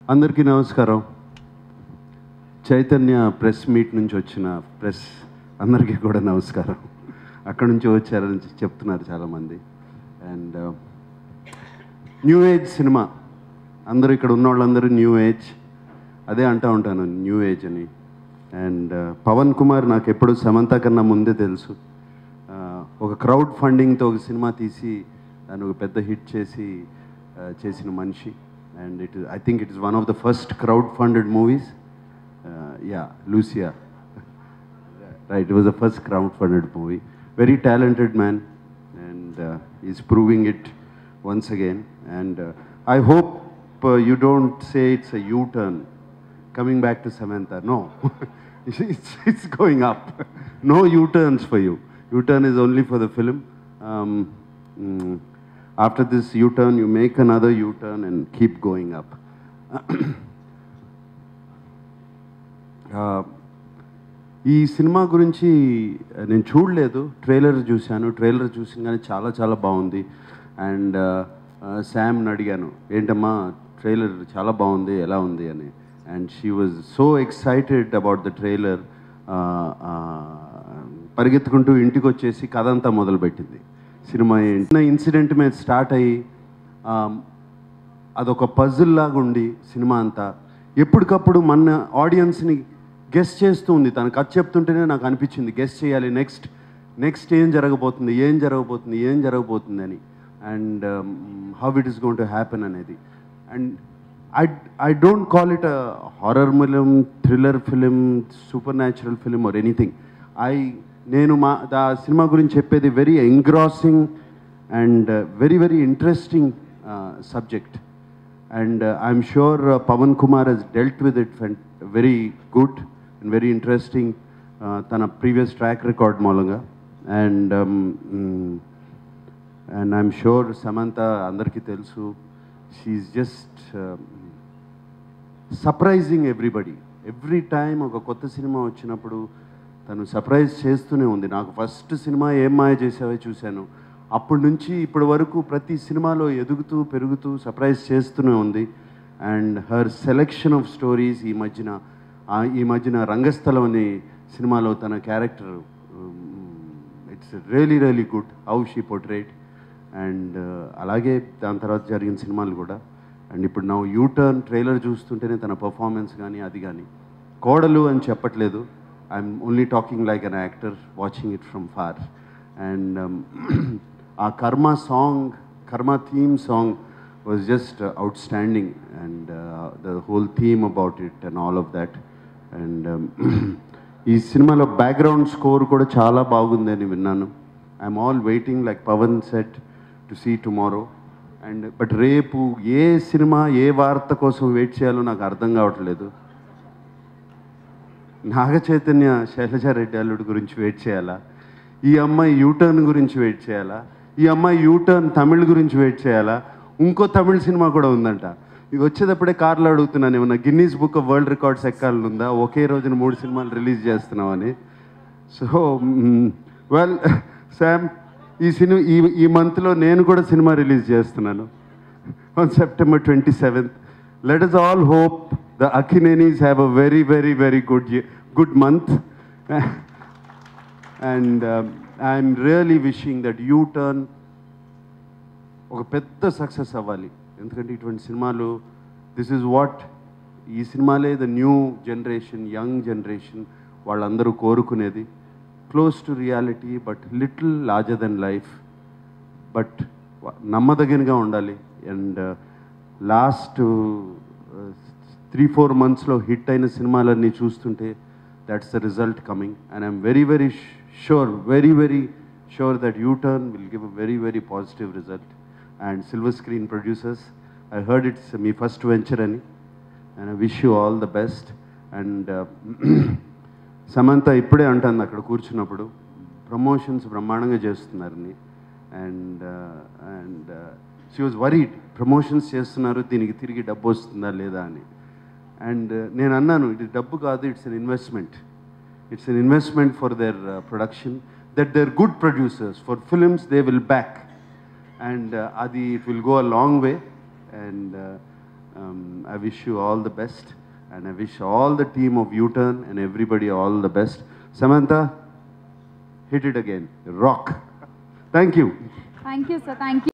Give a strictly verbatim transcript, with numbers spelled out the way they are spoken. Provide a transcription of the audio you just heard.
అందరికీ నమస్కారం. Chaitanya press meet నుంచి వచ్చిన ప్రెస్ అందరికీ కూడా నమస్కారం. అక్కడ నుంచి వచ్చారని చెప్తున్నారు చాలామంది. అండ్ న్యూ ఏజ్ సినిమా, అందరూ ఇక్కడ ఉన్న వాళ్ళందరూ న్యూ ఏజ్, అదే అంటూ ఉంటాను న్యూ ఏజ్ అని. అండ్ పవన్ కుమార్ నాకు ఎప్పుడు సమంత కన్నా ముందే తెలుసు. ఒక క్రౌడ్ ఫండింగ్తో ఒక సినిమా తీసి దాన్ని ఒక పెద్ద హిట్ చేసి చేసిన మనిషి. And it is, I think it is one of the first crowd-funded movies. Uh, yeah, Lucia. Right, it was the first crowd-funded movie. Very talented man, and uh, he's proving it once again. And uh, I hope uh, you don't say it's a U-turn coming back to Samantha. No, it's it's going up. No U-turns for you. U-turn is only for the film. Um, mm, After this U-turn, you make another U-turn and keep going up. ఈ cinema గురించి నేను చూడలేదు, trailer చూశాను. Trailer చూసినగానే చాలా చాలా బాగుంది. And శామ్ని అడిగాను, ఏంటమ్మా ట్రైలర్ చాలా బాగుంది, ఎలా ఉంది అని. And she was so excited about the trailer. పరిగెత్తుకుంటూ ఇంటికి వచ్చేసి కథ అంతా మొదలుపెట్టింది. సినిమా ఏంటి ఇన్సిడెంట్ మీద స్టార్ట్ అయ్యి అదొక పజిల్ లాగా ఉండి సినిమా అంతా ఎప్పటికప్పుడు మన ఆడియన్స్ని గెస్ట్ చేస్తూ ఉంది. తను కథ చెప్తుంటేనే నాకు అనిపించింది గెస్ట్ చేయాలి, నెక్స్ట్ నెక్స్ట్ ఏం జరగబోతుంది ఏం జరగబోతుంది ఏం జరగబోతుంది అని. And how it is going to happen అనేది. And I I don't call it a horror film, thriller film, supernatural film or anything. I నేను మా దా సినిమా గురించి చెప్పేది very engrossing and very very interesting subject. And I'm sure Pawan Kumar he's dealt with it very good and very interesting తన previous track record మూలంగా. And and I'm sure Samantha అందరికీ తెలుసు, she's just surprising everybody. Every time ఒక కొత్త cinema వచ్చినప్పుడు తను surprise చేస్తూనే ఉంది. నాకు ఫస్ట్ సినిమా ఏం మాయ చేసావే చూశాను, అప్పటి నుంచి ఇప్పటి వరకు ప్రతి సినిమాలో ఎదుగుతూ పెరుగుతూ సర్ప్రైజ్ చేస్తూనే ఉంది. And her selection of stories ఈ మధ్యన ఈ మధ్యన రంగస్థలం అనే సినిమాలో తన character it's really really good how she portrait. And అలాగే దాని తర్వాత జరిగిన సినిమాలు కూడా. అండ్ ఇప్పుడు నా యూటర్న్ ట్రైలర్ చూస్తుంటేనే తన పర్ఫార్మెన్స్ కానీ అది కానీ, కోడలు అని చెప్పట్లేదు, I'm only talking like an actor watching it from far. And um, our Karma song, Karma theme song was just uh, outstanding. And uh, the whole theme about it and all of that. And ee cinema lo background score kuda chaala baagundi ani vinnanu. I'm all waiting, like Pavan said, to see tomorrow. And but repu ఏ cinema ఏ వార్త కోసం wait చేయాలో నాకు అర్థం కావట్లేదు. నాగ చైతన్య శైలజారెడ్డి అల్లుడు గురించి వెయిట్ చేయాలా, ఈ అమ్మాయి యూటర్న్ గురించి వెయిట్ చేయాలా, ఈ అమ్మాయి యూటర్న్ తమిళ్ గురించి వెయిట్ చేయాలా, ఇంకో తమిళ్ సినిమా కూడా ఉందంట. ఇది వచ్చేటప్పుడే కార్లో అడుగుతున్నాను, ఏమన్నా Guinness book of world records ఎక్కాలని ఉందా, ఒకే రోజున మూడు సినిమాలు రిలీజ్ చేస్తున్నామని. సో వెల్ శామ్, ఈ సినిమా ఈ ఈ మంత్లో నేను కూడా సినిమా రిలీజ్ చేస్తున్నాను on September twenty seventh. Let us all hope the Akhinenis have a very very very good year, good month. And um, I'm really wishing that U-turn ఒక పెద్ద success అవ్వాలి. ఎందుకంటే ఇటువంటి సినిమాలు, దిస్ ఈజ్ వాట్, ఈ సినిమాలే the new generation, young generation వాళ్ళందరూ కోరుకునేది. Close to reality but little larger than life, but నమ్మదగినగా ఉండాలి. అండ్ లాస్ట్ త్రీ ఫోర్ మంత్స్లో హిట్ అయిన సినిమాలన్నీ చూస్తుంటే that's the result coming. And I'm very very sure, very very sure that U-turn will give a very very positive result. And Silver Screen producers, I heard it's my first venture ani, and I wish you all the best. And Samantha ఇప్పుడే అంటుంది అక్కడ కూర్చున్నప్పుడు, promotions బ్రహ్మాండంగా చేస్తున్నారని. And and she was worried, promotions చేస్తున్నారు, దీనికి తిరిగి డబ్బు వస్తుందా లేదా అని. అండ్ నేను అన్నాను, ఇది డబ్బు కాదు, it's an investment. It's an investment for their production, that they're good producers for films they will back. And అది it will go a long way. And Um, I wish you all the best, and I wish all the team of U-Turn and everybody all the best. Samantha, hit it again. Rock. Thank you. Thank you, sir. Thank you.